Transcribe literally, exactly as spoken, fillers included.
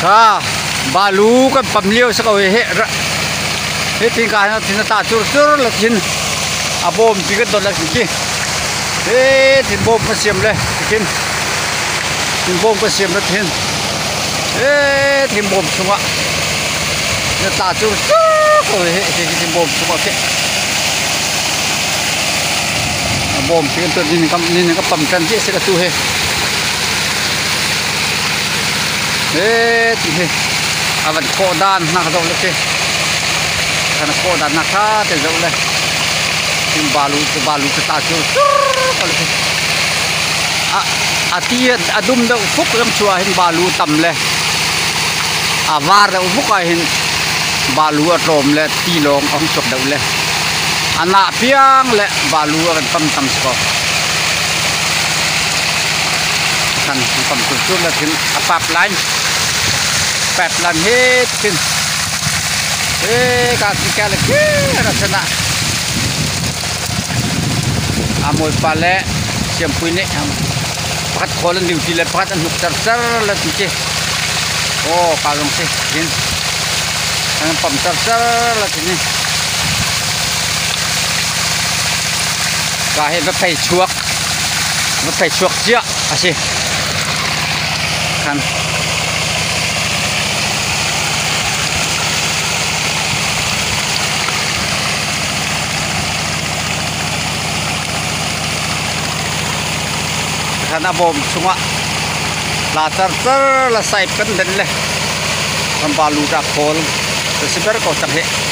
à balu cái bầm liêu sao cái hệ hết thì cái nó thì nó ta chur chur là chín à bom thì cái đó là gì thế thì bom cái xiêm lên chín thì bom cái xiêm nó thiên thế thì bom xuống ạ nó ta chur chur rồi hệ thì thì bom xuống ạ cái bom thì cái đó thì cái nhìn cái bầm chân chứ sẽ là tu hệ thế thì à vẫn khó đan nạc đâu đấy cái nó khó đan nạc ha thì đâu đấy nhưng balu cái balu cái ta chưa à à tia à đum đâu phúc lắm chùa hình balu tầm lên à var đâu phúc ai hình balu ở trộm lên ti long ông chụp đâu lên à nạ piang lên balu ở tầm tầm sco thành tầm chút chút là thì à pap line pap line hết thì eh kasih kali ke rasanya amoi pale siampu ini pakat kolan di utile pakat anu ter-ter lah tice oh kalung sih ini yang pam ter-ter lah ini kahe bepai chuak bepai chuak sia asih kan karena bom semua latar ter la sai pen den le kan balu da kol seber ko tak he